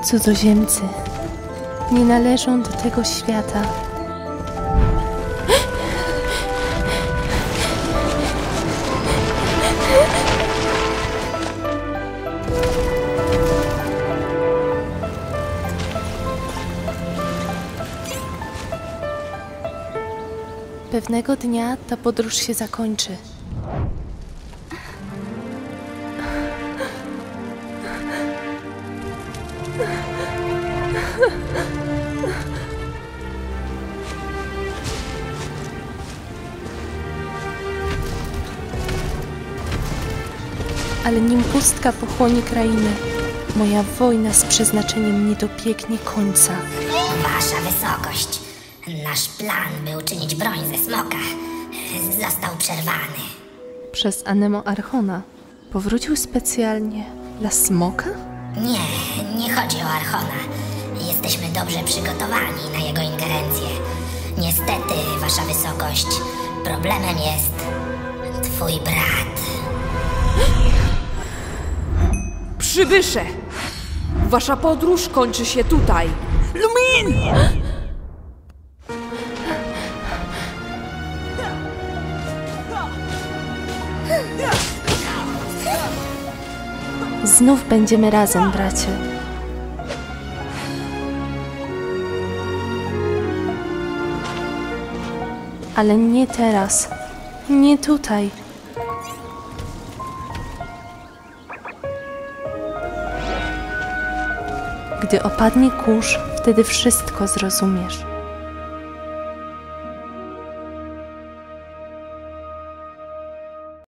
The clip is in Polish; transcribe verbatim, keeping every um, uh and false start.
Cudzoziemcy nie należą do tego świata. Pewnego dnia ta podróż się zakończy. Ale nim pustka pochłonie krainę, moja wojna z przeznaczeniem nie dobiegnie końca. Wasza wysokość, nasz plan, by uczynić broń ze smoka, został przerwany. Przez Anemo Archona powrócił specjalnie dla smoka? Nie, nie chodzi o Archona. Jesteśmy dobrze przygotowani na jego ingerencję. Niestety, wasza wysokość, problemem jest twój brat. Przybysze! Wasza podróż kończy się tutaj. Lumin! Znów będziemy razem, bracie. Ale nie teraz. Nie tutaj. Gdy opadnie kurz, wtedy wszystko zrozumiesz.